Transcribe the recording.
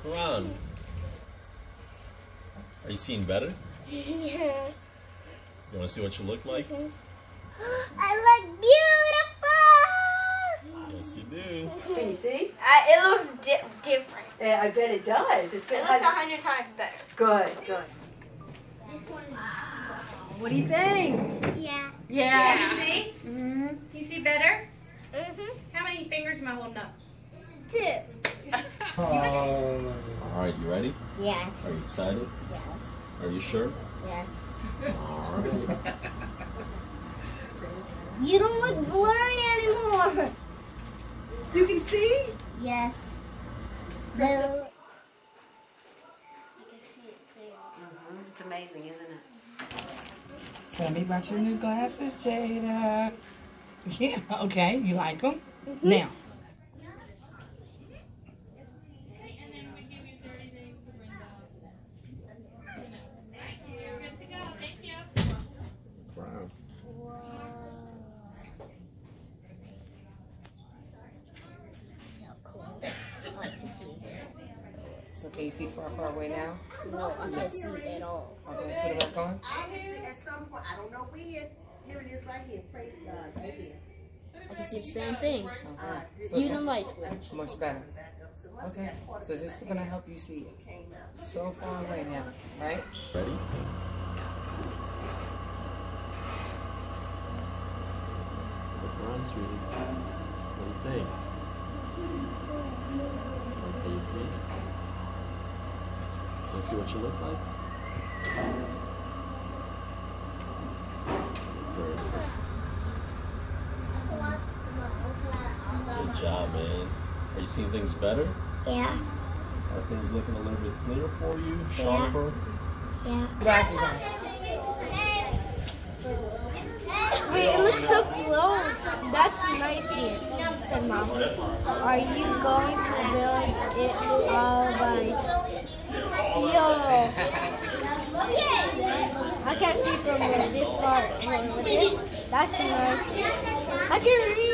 around. Are you seeing better? Yeah. You want to see what you look like? I look beautiful! Yes, you do. Can you see? It looks different. Yeah, I bet it does. It looks 100 times better. Good, good. What do you think? Yeah. Yeah. You see? Mm-hmm. You see better? Mm-hmm. How many fingers am I holding up? 2. All right, you ready? Yes. Are you excited? Yes. Are you sure? Yes. All right. You don't look blurry anymore. You can see? Yes. But I can see it clear. It's amazing, isn't it? Tell me about your new glasses, Jada. Yeah, okay. You like them? Now. Wow. So can you see far away now? No, I can't see it at all. Okay, put it back on. Obviously, at some point, I don't know when. Here it is right here. Praise God. Right here. I can see the same thing. Okay. So Even the light switch. much better. Okay. So this is gonna help you see it so far away now, right? Ready? Look around, sweetie. What do you think? Can you see? Can you see what you look like? Very good. Good job, man. Are you seeing things better? Yeah. Are things looking a little bit clearer for you? Sharper? Yeah. Glasses on. Wait, it looks so close. That's nice here. Said Mom. Are you going to build it all by... Yo. I can't see from this far. That's nice. I can read.